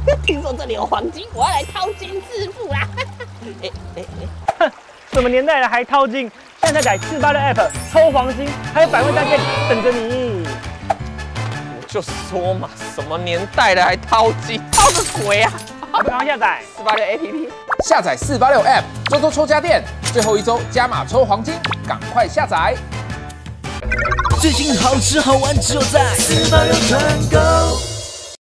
听说这里有黄金，我要来淘金致富啦！ 哼，什么年代了还淘金？现在下载486 App 抽黄金，还有百万大件等着你。 我就说嘛，什么年代了还淘金，淘个鬼啊！ 赶快下载 486 APP， 下载486 App， 周周抽家电，最后一周加码抽黄金，赶快下载！ 最近好吃好玩只有在486团购。